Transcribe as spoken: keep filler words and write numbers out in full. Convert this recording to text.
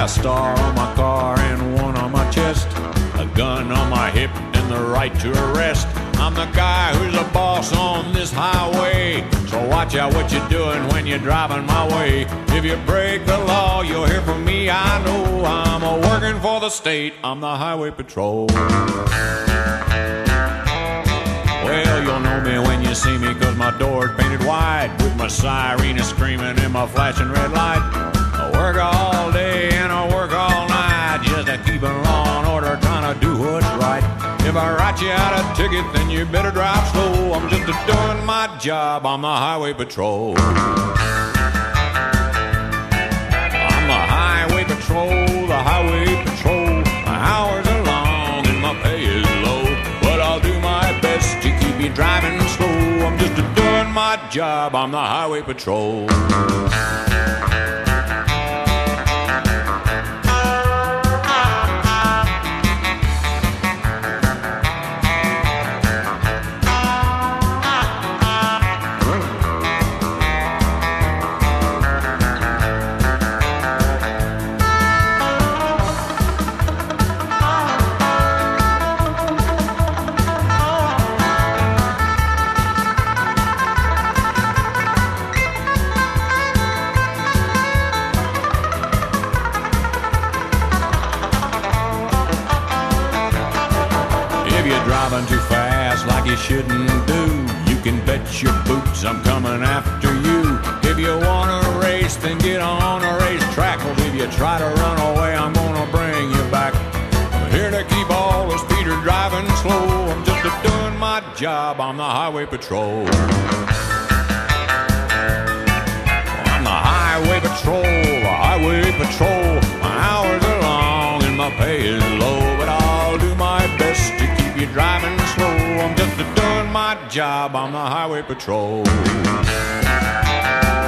got a star on my car and one on my chest, a gun on my hip and the right to arrest. I'm the guy who's the boss on this highway, so watch out what you're doing when you're driving my way. If you break the law, you'll hear from me, I know. I'm a working for the state, I'm the highway patrol. Well, you'll know me when you see me, cause my door's painted wide, with my siren screaming and my flashing red light. I work all day and I work all night, just to keep in law and order, trying to do what's right. If I write you out a ticket, then you better drive slow. I'm just a doing my job, I'm the highway patrol. I'm the highway patrol, the highway patrol. My hours are long and my pay is low, but I'll do my best to keep you driving slow. I'm just a doing my job, I'm the highway patrol. If you're driving too fast like you shouldn't do, you can bet your boots I'm coming after you. If you want to race, then get on a racetrack. Cause if you try to run away, I'm gonna bring you back. I'm here to keep all the speeders driving slow. I'm just a doing my job, I'm the highway patrol. I'm the highway patrol, the highway patrol. My hours are long and my pay is low, but I'll do my best to keep you driving slow. I'm just a doing my job, I'm the highway patrol.